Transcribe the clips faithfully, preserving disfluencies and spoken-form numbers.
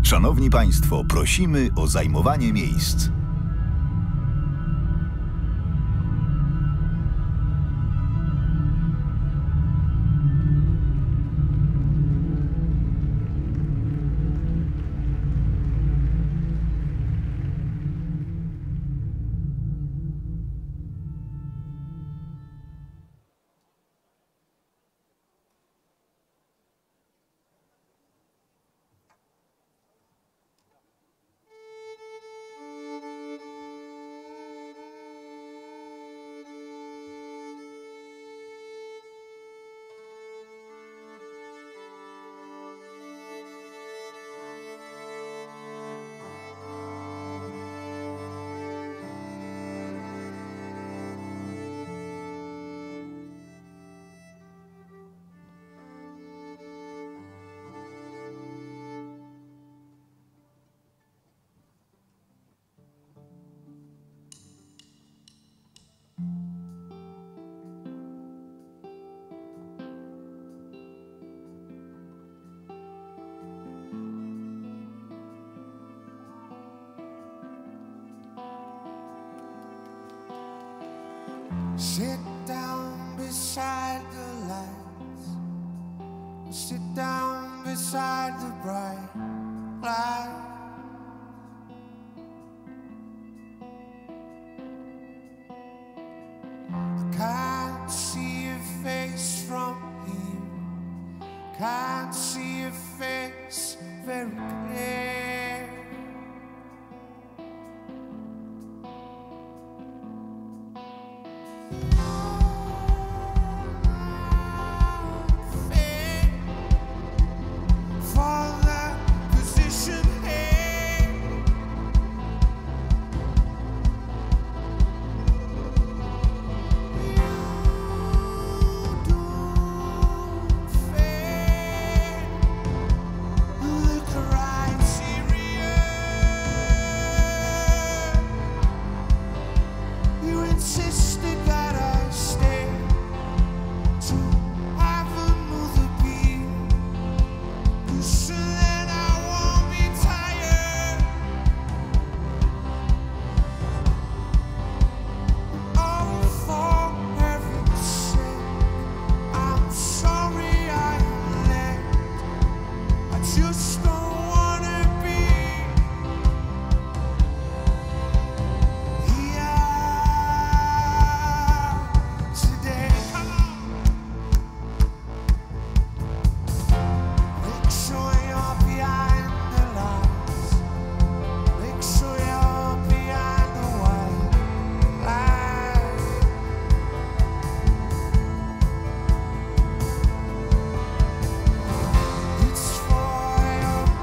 Szanowni Państwo, prosimy o zajmowanie miejsc. Sit down beside the lights. Sit down beside the bright light. I can't see your face from here. Can't see your face very clear. It's for your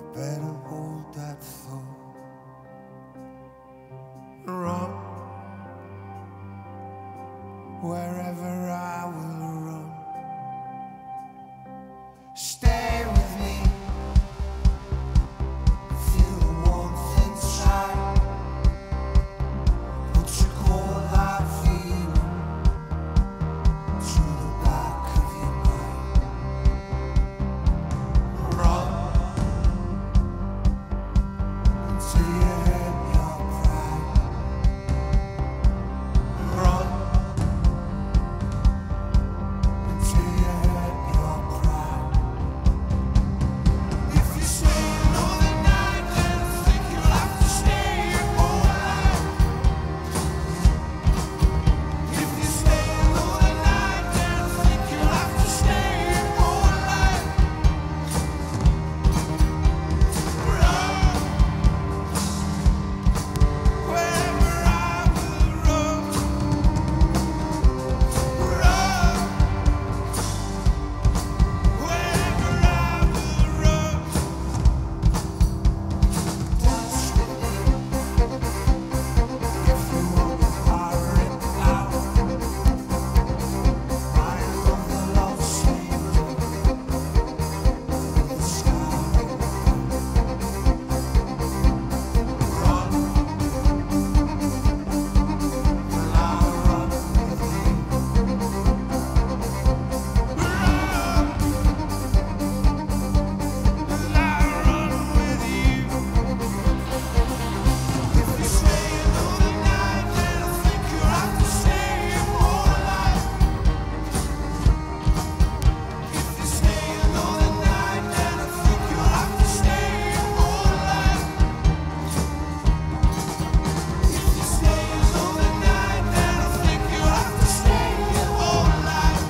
better hold that thought. Run wherever I will run. Stay with me, feel the warmth inside. Put your cold heart feeling to the back of your mind. Run until you hurt your pride. Run until you hurt your pride. If you stay another night, then I think you'll have to stay all night. If you stay another night, then I think you'll have to stay all night. Run wherever I will run. Run wherever I will run. Dance with me if you want the fire in out. I love the love scene with the sky. Run, and I'll run with you. Run, and I'll run with you. If you stay another night, then I think you'll have to stay all night. If you stay another night, then I think you'll have to stay all night. If you stay another night, then I think you'll have to stay all night.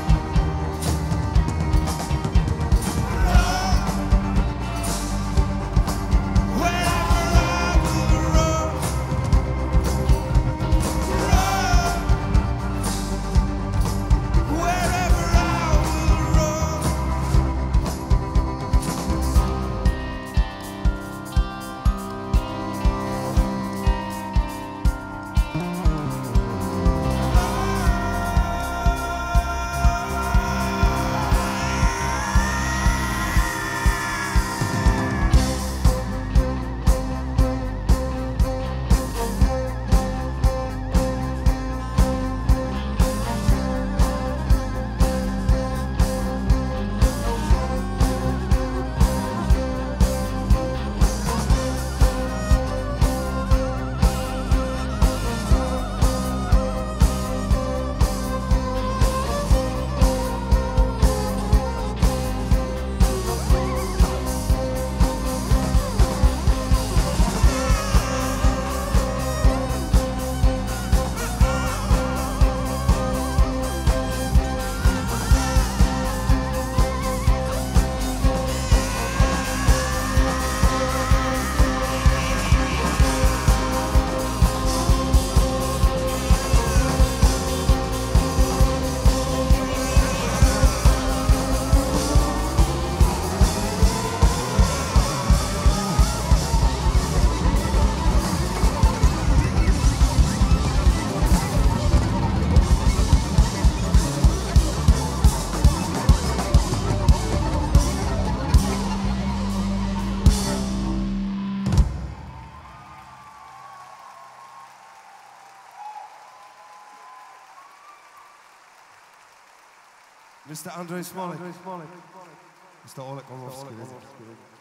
Run wherever I will run. Run wherever I will run. Mister Andrzej Smolik. Mister Oleg Orlowski.